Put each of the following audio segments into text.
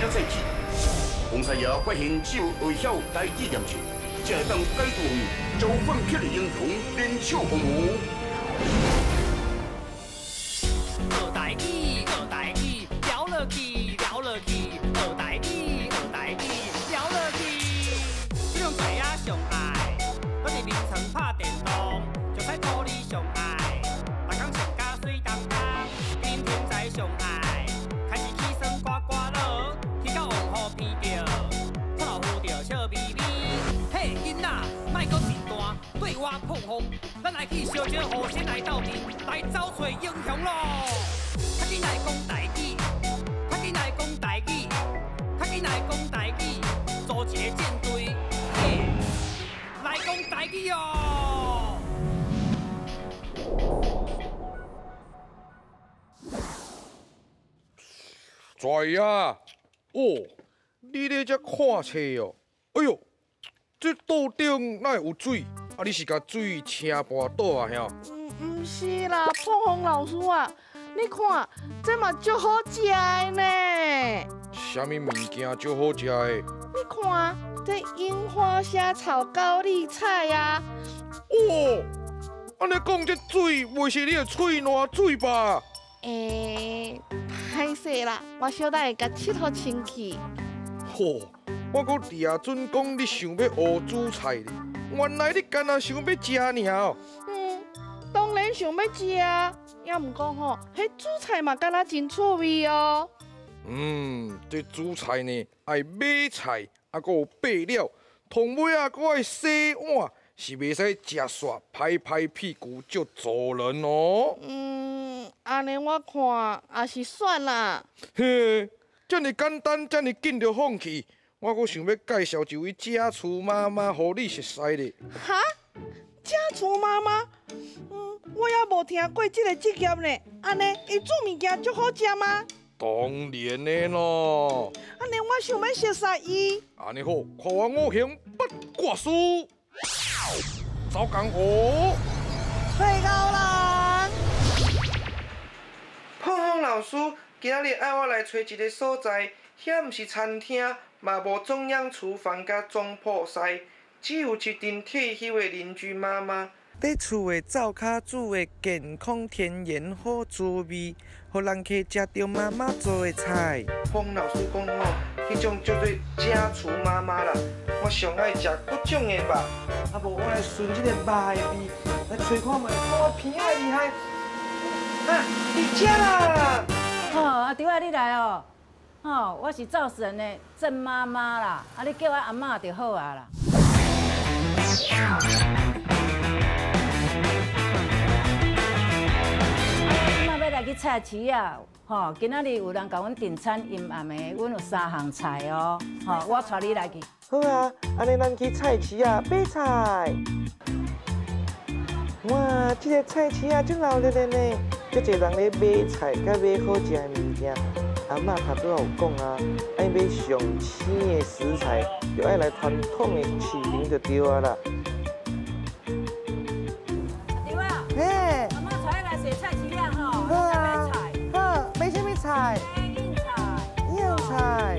了赛季，红菜爷发现只有会晓代志念书，才会当解除周粉撇的英雄联手服务。 学台语，学台语，聊落去，聊落去，学台语，学台语，聊落去。这种仔仔上爱，我伫眠床拍电动，就使土里上爱，逐工上甲水当当，天天仔上爱，开始起床刮刮乐，去到黄河边叫，出头扶着笑眯眯。嘿，囡仔，莫搁真大，对我碰风，咱来去烧酒河先来斗阵，来找找英雄咯！较紧来讲台语，较紧来讲台语，较紧来讲台语，组一个战队，嘿，来讲台语哦！ 在呀，哦，你咧遮看册哦？哎哟，这肚顶哪会有水？啊，你是甲水倾跋倒啊，兄？ 唔是啦，碰风老师啊，你看这嘛足好食的呢。 啥物物件最好食的？ 你看这樱花虾炒高丽菜啊。 哦，安尼讲这水袂是你的喙烂水吧？ 歹势啦，我小弟会甲佚佗清气。 吼，我搁掠准讲你想要学煮菜呢，原来你干那想要食尔哦。 当然想要食啊，也毋过吼，迄煮菜嘛敢若真趣味哦。 这煮菜呢，爱买菜，啊，搁有备料，同尾啊，搁爱洗碗，是袂使食煞拍拍屁股就走人哦。 安尼我看也是算啦。 嘿，遮尔简单，遮尔紧就放弃，我搁想要介绍一位家厨妈妈，互你熟悉咧。 哈？家厨妈妈？我也无听过这个职业呢。安尼，伊煮物件足好食吗？ 当然的咯。 安尼，我想要熟悉伊。 安尼好，看我五行八卦书，走江湖。 睡高人。 碰风老师今仔日爱我来找一个所在，遐毋是餐厅，嘛无中央厨房甲总铺师，只有一阵退休的邻居妈妈。在厝的灶骹煮的健康天然好滋味，互人客食到妈妈做的菜。风老师讲吼，迄种叫做家厨妈妈啦。我上爱食各种的肉，啊无我来顺这个肉的味，来找看卖，我偏爱厉害。啊，你食啦！ 阿丢啊，你来哦！我是造神的郑妈妈啦，你叫我阿嬷就好啊啦。要来去菜市啊！今仔日有人甲阮订餐阴暗的，阮有3项菜哦。我带你来去。 好啊，安尼咱去菜市啊买菜。哇，这个菜市啊真闹热的呢，足侪人咧买菜，甲买好食的物件。阿嬷头拄仔有讲啊，爱买上鲜的食材，就爱来传统的市场就对啊啦。 丢啊！ 嘿， 阿嬷带你来洗菜市啊！ 好啊， 买菜。 好，买什么菜？ 应菜。 硬菜。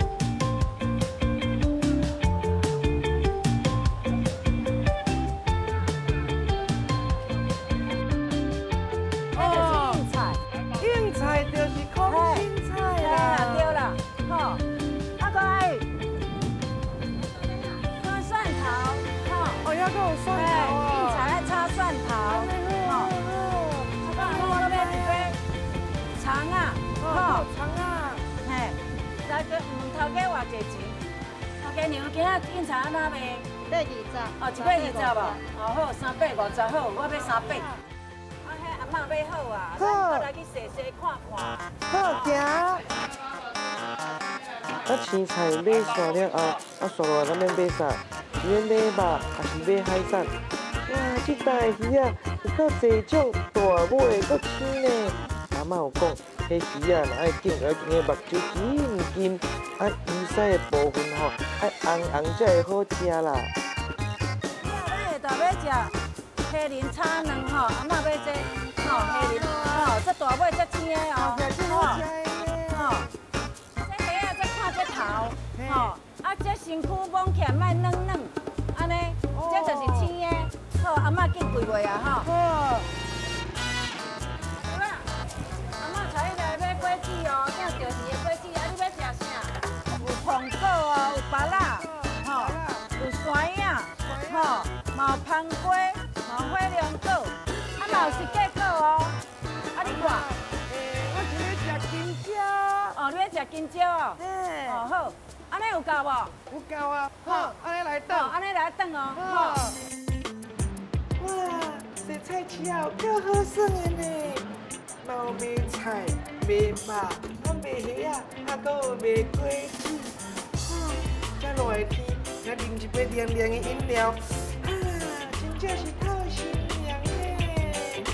硬菜就是空心菜啦。 对啦，啊个爱蒜头， 哦，要跟我蒜头硬啊。 菜爱炒蒜头，我那边一杯肠啊， 肠啊。 嘿，再个头家偌济钱？头家娘今仔硬菜安怎卖 120。 120无？好，350好，我要300。阿嬷买好啊，咱来去洗看看。 好，行。 青菜买煞了后，煞落来咱要买啥？是要买肉，还是买海产？哇，这台鱼啊，有够济种，大尾阁青呢。阿嬷有讲，迄鱼啊，若爱紧的目睭金，啊，鱼鳃的部分吼，爱红才会好食啦。 咱下昼要食虾仁炒卵吼，阿嬷要这虾仁，这大尾这青的哦，这虾啊，这看这头身躯摸起来莫软软，安尼，这就是青的。好，阿嬷紧跪落啊吼。 好。 对啊，阿嬷菜来买果子哦，这钓鱼的果子，啊，你要食啥？有苹果哦，有芭乐，吼，有山影，吼，嘛有香瓜，嘛有火龙果，啊嘛有是结果哦。啊，你看， 我是要食金蕉。 哦，你要食金蕉哦？ 嘿， 哦好，安尼有够无？ 有够啊！好，安尼来哦， 等。 安尼来等哦。 好。哇，这菜市啊，够好耍的呢！有卖菜、卖肉，啊卖虾啊，啊搁有卖果子。这热的天，来啉一杯凉凉的饮料，啊，真正是透心凉呢。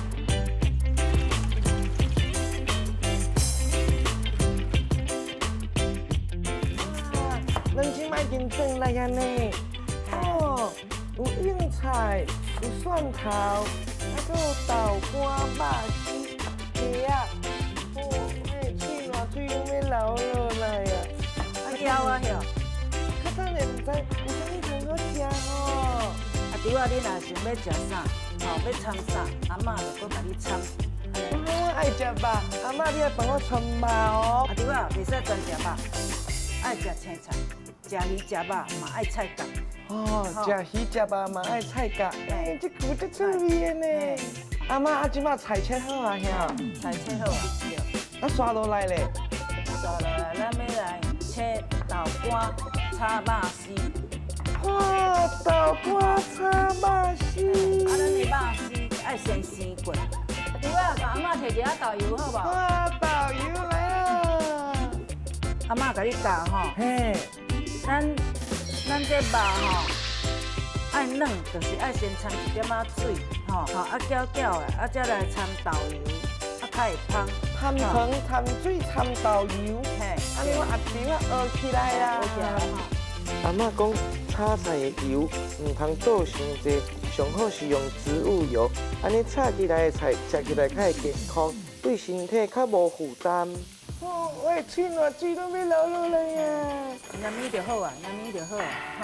哇，两斤麦金转来啊呢！哦，有硬菜，有蒜头，啊搁有豆干、肉丝、虾啊。哦，嘿，嘴软嘴拢要流落来啊！ 晓啊晓。 较等下唔知有啥物通好食吼。 啊，对啊，你若想要食啥，吼，要掺啥，阿嬷就搁甲你掺。 我爱食肉，阿嬷你要帮我掺肉哦。 啊，对啊，袂使专食肉，爱食青菜，食鱼食肉嘛爱菜角。 哦，食鱼食肉嘛爱菜角，哎，这句真趣味的呢。阿嬷啊，即马菜切好啊，兄。 菜切好啊，对。 啊，刷落来咧。 刷落来，咱要来切豆干、炒肉丝。 哇，豆干炒肉丝。 啊，咱的肉丝爱先生过。对啊，甲阿嬷摕一下豆油好无？ 哇，豆油来啊！ 阿嬷甲你教吼， 嘿， 咱这肉吼爱软，就是爱先掺一点仔水，吼，啊搅搅的，啊再来掺豆油，啊较会芳。 掺糖、掺水、掺豆油， 嘿， 安尼我鸭肠啊学起来啦。 好食吼。 阿嬷讲炒菜的油唔通倒伤济，上好是用植物油，安尼炒起来的菜食起来较会健康，对身体较无负担。哦，我的嘴软水都要流落来呀！ 盐米就好啊，盐米就好啊，吼。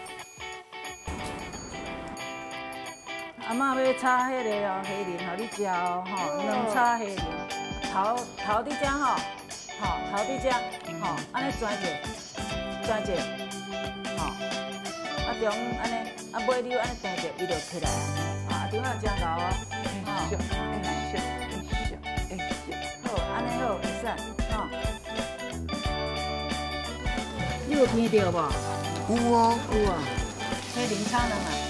阿嬷要炒迄个哦，虾仁，互你食哦，吼，两炒虾仁，头伫遮吼，头伫遮，吼，安尼转者，吼，啊中安尼，啊尾溜安尼定者，伊就起来啊，啊中啊真厚哦，吼，好，安尼好，会使，吼。你有闻到无？ 有啊， 有啊，虾仁炒两啊。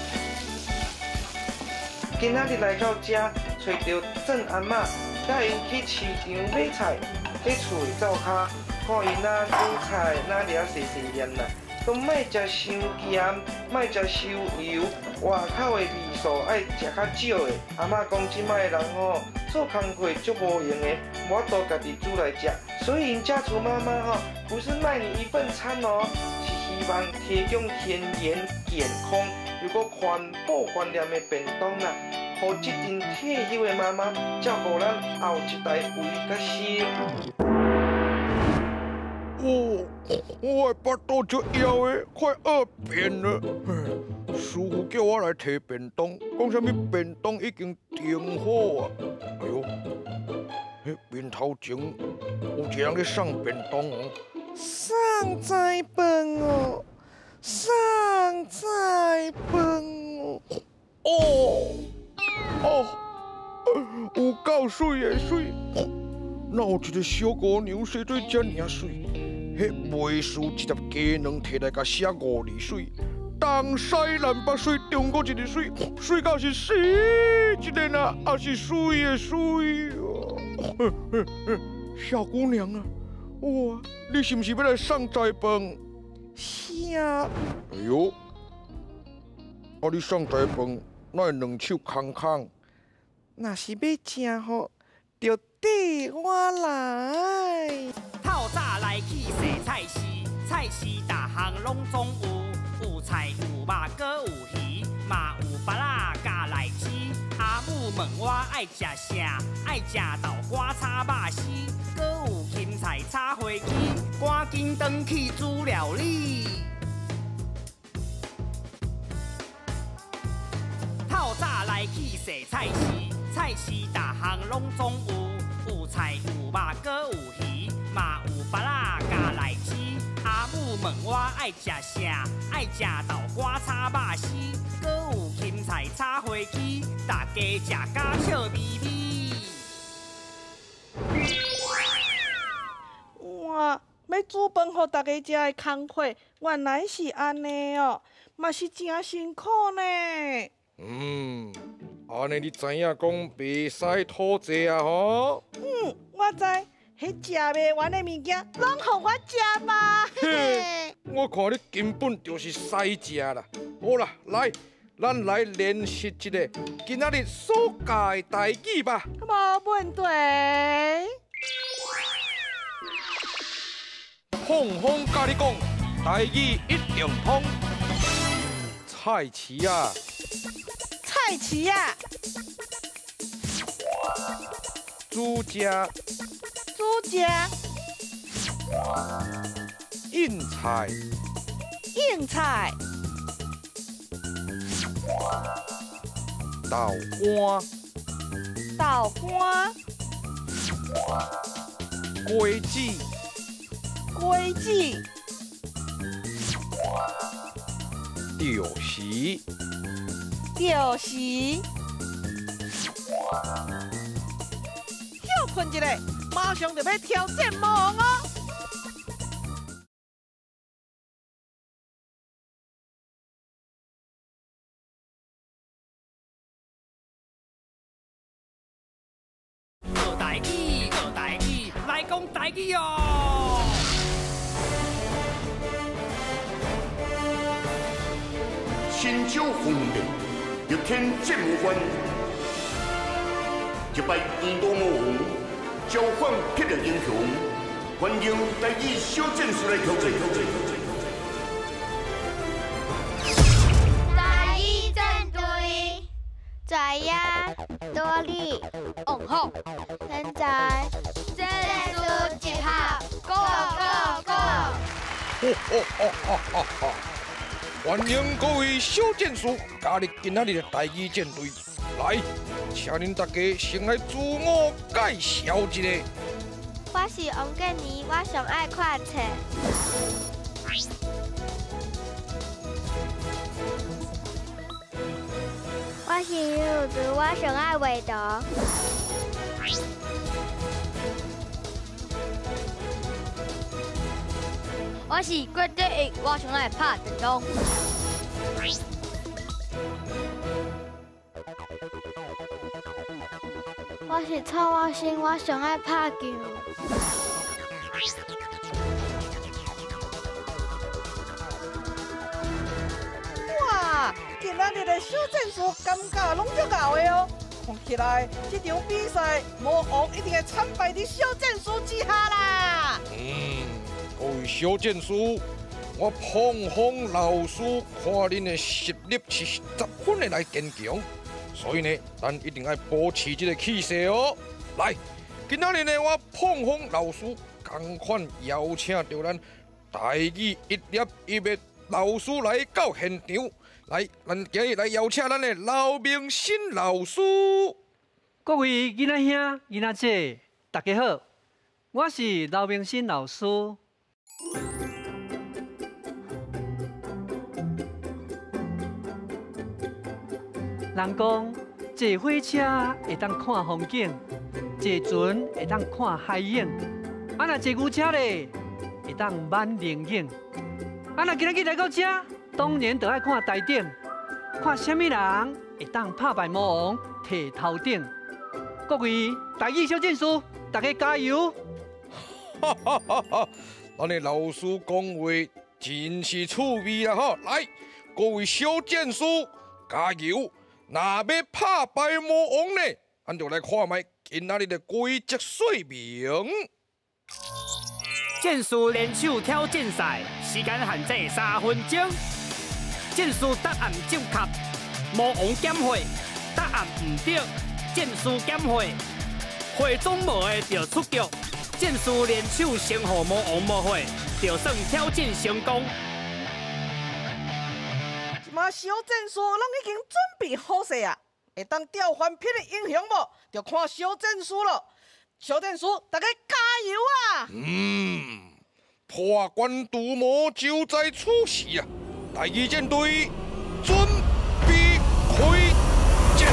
今仔日来到这，找到郑阿嬷，带因去市场买菜，喺厝的灶骹，看因哪煮菜哪掠细细盐啦，都莫食伤咸，莫食伤油，外口的味素爱食较少的。阿嬷讲即摆的人吼，做工课足无用的，无法度家己煮来食，所以因家厨妈妈吼，不是卖你一份餐哦，是希望提供天然、健康又搁环保观念的便当啦。互这阵退休的妈妈照顾咱后一代胃甲心。 哦，我的腹肚足枵的，快饿扁了。师傅叫我来提便当，讲啥物便当已经订好啊。哎呦，迄面头前有一个人咧送便当哦。 送菜饭哦，送菜饭哦。 哦，有够水的水，哪有一个小姑娘生做遮尔水？迄卖输一粒鸡卵摕来甲写5字水，东西南北水，中国一个水，水到是死一个啊，也是水的水哦。小姑娘啊，哇，你是毋是要来送菜饭？ 是啊。 哎呦，啊你送菜饭？哪会两手空空？ 若是要食吼，就缀我来。 透早来去洗菜市，菜市逐项拢总有，有菜有肉，搁有鱼，嘛有芭乐加来枝。阿母问我爱食啥，爱食豆干炒肉丝，搁有芹菜炒花枝，赶紧转去煮料理。 透早来去洗菜市，菜市大项拢总有，有菜有肉，搁有鱼，嘛有巴拉加来吃。阿母问我爱食啥，爱食豆干炒肉丝，搁有芹菜炒花枝，大家食甲笑眯眯。 哇！要煮饭互大家食的工课，原来是安尼哦，嘛是真辛苦呢。 安尼你知影讲袂使讨债啊吼？ 我知，迄食袂完的物件，拢互我食吧。 我看你根本就是使食啦。好啦，来，咱来练习一个今仔日所教的台语吧。 无问题。 碰风甲你讲，台语一定通。菜市啊， 菜市啊， 煮食煮食， 应菜应菜， 豆干豆干， 粿子粿子， 就是就是休困一下，马上就要挑战魔王哦！ 学台语，学台语，来讲台语哦！ 新州方面，玉天政务官，一拜印度魔王，召唤霹雳英雄，欢迎台语小战士来挑战。 台语战队，在呀，多利， 红红， 现在战术集合 ，Go Go Go！ 欢迎各位小战士加入今仔日的台语战队。来，请恁大家先来自我介绍一下。 我是王建妮，我上爱看册。我是柚子，我上爱画图。 我是郭德义，我上来拍电动。 我是蔡我生，我上爱拍球。 哇！今仔日的小战士感觉拢足够的哦，看起来这场比赛魔王一定会惨败伫小战士之下啦。 各位小战士，我碰风老师看恁的实力是10分的来坚强，所以呢，咱一定要保持这个气势哦。来，今仔日呢，我碰风老师同款邀请到咱台语101的老师来到现场，来，咱今日来邀请咱的刘明新老师。 各位囡仔兄、囡仔姐，大家好，我是刘明新老师。人讲坐火车会当看风景，坐船会当看海影，啊若坐牛车咧会当挽灵影。啊若今日来到这，当然就爱看台顶，看什么人会当拍败魔王摕头顶。各位台语小战士，大家加油！ 哈哈哈哈！咱的老师讲话真是趣味啦吼！来，各位小战士加油！若要拍败魔王呢，咱就来看卖今仔日的规则说明。 战术联手挑战赛，时间限制3分钟。战术答案正确，魔王减血；答案唔对，战术减血。血总无的就出局。战术联手先互魔王无血，就算挑战成功。 即看小战术拢已经准备好势啊，会当调换匹的英雄无？就看小战术咯。小战术，大家加油啊！ 破关独魔就在此时啊！第二舰队准备开战。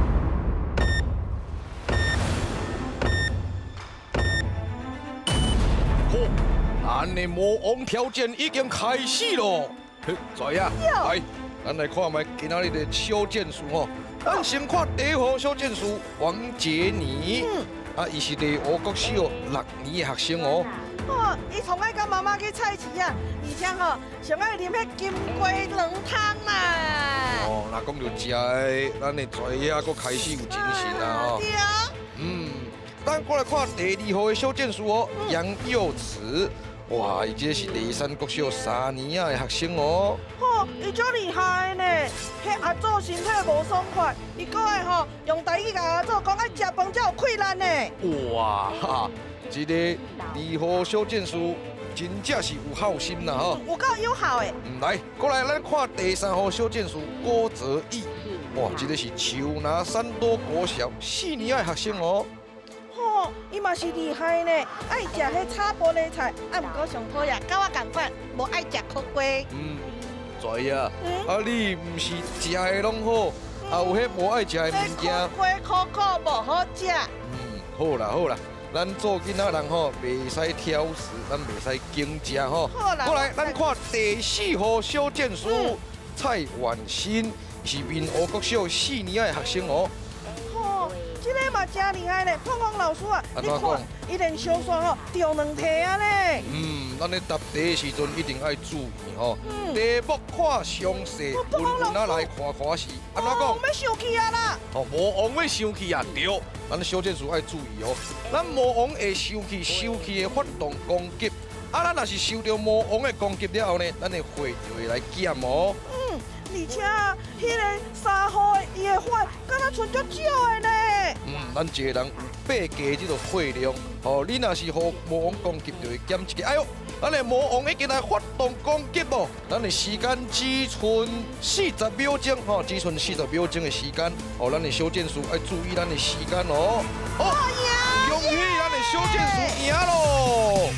好，咱的魔王挑战已经开始咯。在啊，来，咱来看卖今仔日的小剑士吼。咱先看第一号小剑士王杰尼，伊是第五国小6年的学生哦。 伊从爱甲妈妈去菜市啊，而且吼上爱啉迄金龟卵汤啦。 若讲到食的，咱的在啊，佫开始有精神啦吼。 对啊。 咱过来看第二号的小剑士哦，杨佑慈。哇，伊这是第3国小3年的学生哦。 伊足厉害呢！迄阿祖身体无爽快，伊搁会用台语甲阿祖讲爱食饭才有气力呢。 哇哈！这个2号小剑士真正是有孝心啦吼。 有够有效的。 来，过来咱看第3号小剑士郭泽义。哇，这个是树拿三多国小4年的学生哦。 伊嘛是厉害呢，爱食迄炒玻璃菜，啊，毋过上讨厌，甲我共款，无爱食苦瓜。 知啊，你毋是食的拢好，啊有迄无爱食的物件。 苦瓜苦苦无好食。 好啦好啦，咱做囡仔人吼，袂使挑食，咱袂使惊食吼。过来，咱看第4号小剑士蔡婉欣，是闽湖国小4年的学生哦。 这个嘛真厉害咧，胖胖老师啊，你看，伊连小线掉2题啊咧。 咱咧答题的时阵一定爱注意吼。题目看详细，文仔来看看是安怎讲？ 要生气啊啦！ 魔王要生气啊，对，咱小剑士爱注意哦。咱魔王会生气，生气会发动攻击。咱若是受到魔王的攻击了后呢，咱的血就会来减哦。 而且迄个3号的伊的血，敢若剩足少的呢。 咱一个人有8加这个血量，你若是互魔王攻击，就会减1个。哎呦，咱的魔王已经来发动攻击咯！咱的时间只剩40秒钟，只剩40秒钟的时间，咱的小剑士要注意咱的时间哦。恭喜咱的小剑士赢咯！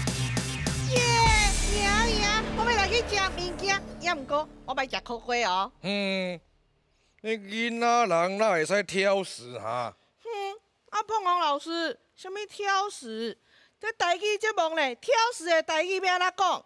赢！我要来去食物件，也毋过我袂食苦瓜哦。 你囡仔人哪会使挑食哈？ 胖红老师，什么挑食？这台语节目呢，挑食的台语要安怎讲？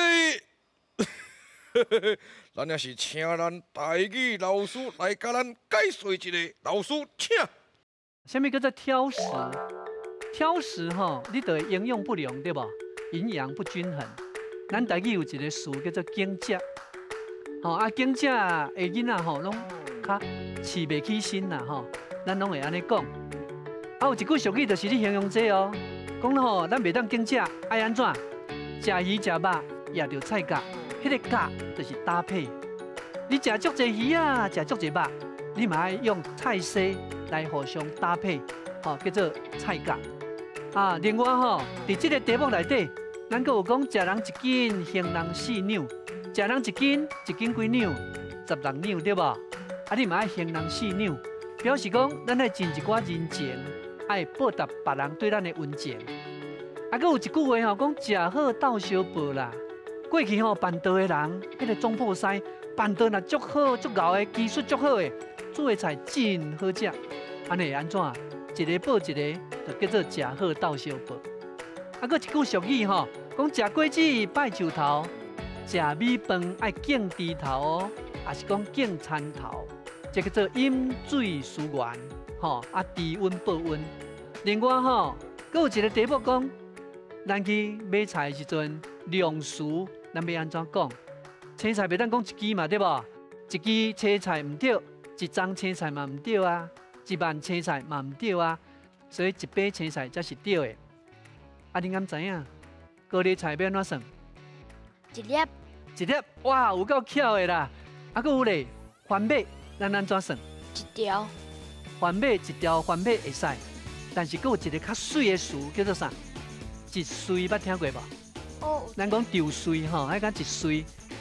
咱也是请咱台语老师来甲咱解说一下，老师请。 什么叫做挑食？挑食吼，你就会营养不良对吧？营养不均衡。咱台语有一个词叫做惊食，惊食的囡仔吼，拢较饲袂起身啦吼，咱拢会安尼讲。有一句俗语就是你形容这哦，讲吼，咱袂当惊食，爱安怎？食鱼食肉，也着菜甲，迄个甲就是搭配。你食足侪鱼啊，食足侪肉，你嘛爱用菜色来互相搭配，叫做菜甲。另外吼，伫这个题目内底，咱阁有讲食人1斤，行人4两；食人1斤，1斤几两？16两对无？你嘛爱行人4两，表示讲咱爱尽一寡人情。爱报答别人对咱的温情，还有一句话讲食好斗相报啦。过去办道的人，迄个总铺师办道若足好足牛的，技术足好的，做的菜真好食。安尼安怎？一个报一个，就叫做食好斗相报。还有一句俗语讲食果子拜树头，食米饭爱敬猪头哦，也是讲敬餐头，这叫做饮水思源。低温保温。另外佫有一个题目讲，咱去买菜的时阵，量词咱要安怎讲？青菜袂当讲1支嘛，对无？1支青菜唔对，1张青菜嘛唔对啊，1万青菜嘛唔对啊，所以1把青菜才是对的。你敢知影？高丽菜要安怎算 ？1粒。 1粒，哇，有够巧的啦！佫有咧，番麦咱安怎算 ？1条。 番麦1条番麦会使，但是佫有一个较水的词叫做啥？一穗，捌听过无？咱讲丢穗爱讲一穗，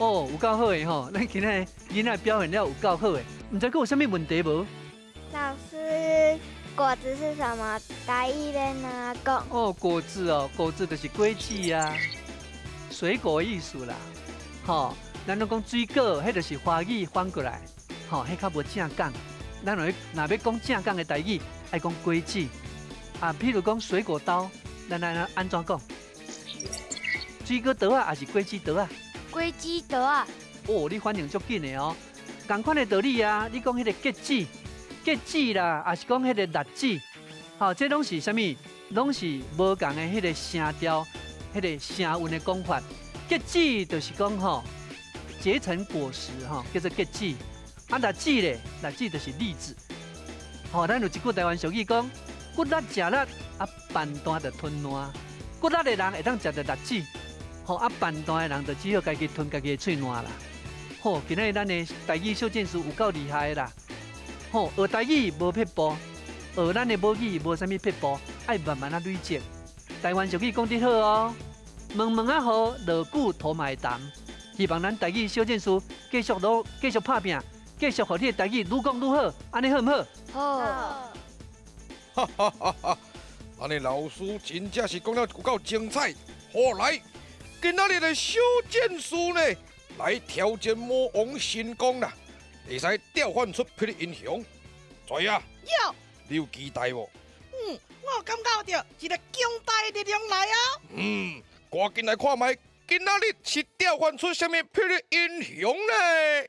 哦，有够好的吼，咱今仔囡仔表现了有够好的，唔知佮有啥物问题无？ 老师，果子是什么？台语咧哪讲？ 哦，果子哦，果子就是果子啊，水果的意思啦。吼，咱拢讲水果，迄就是华语翻过来，吼，迄较无正港。咱若要讲正港的台语，爱讲果子啊。譬如讲水果刀，咱安怎讲？水果刀啊，还是果子刀啊？ 果子刀啊！ 哦，你反应足紧的哦。同款的道理啊，你讲迄个橘子、橘子啦，还是讲迄个栗子，吼，这拢是啥物？拢是无共的迄个声调、迄个声韵的讲法。橘子就是讲吼，结成果实吼，叫做橘子。啊，栗子咧，栗子就是栗子。吼，咱有一句台湾俗语讲，骨力食力，啊饭单就吞烂。骨力的人会当食着栗子。吼啊，办单的人就只好家己吞家己的嘴烂啦。吼，今日咱的台语小剑士有够厉害的啦。吼，学台语无撇步，学咱的母语无啥物撇步，爱慢慢啊累积。台湾俗语讲得好哦，问问啊好，落久土嘛会淡。希望咱台语小剑士继续拍拼，继续互你的台语愈讲愈好，安尼好唔好？ 好。 哈哈哈哈！安尼老师真正是讲了有够精彩。好来。今仔日的小剑士呢，来挑战魔王神功啦，会使调换出霹雳英雄。怎样？ 有。 你有期待无？ 我感觉到一个强大的力量来啊！ 赶紧来看卖，今仔日是调换出什么霹雳英雄呢？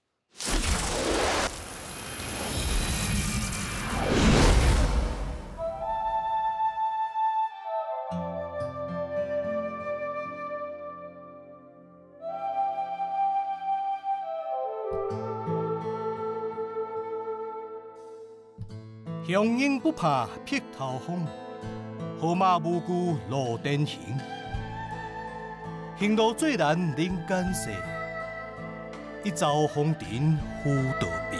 雄鹰不怕劈头风，好马无惧路颠行。行路最难人间世，一朝风尘浮道平。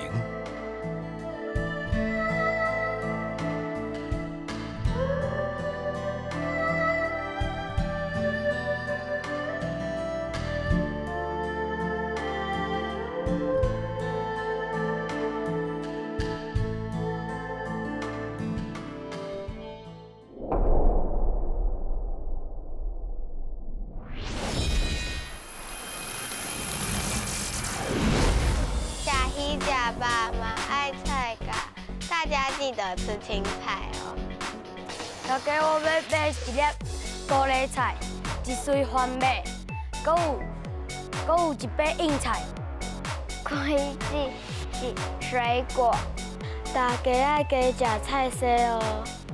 大家记得吃青菜哦。 大家我要买一粒高丽菜，一穗番麦，搁有一杯硬菜。 果子是水果，大家爱加吃菜色哦。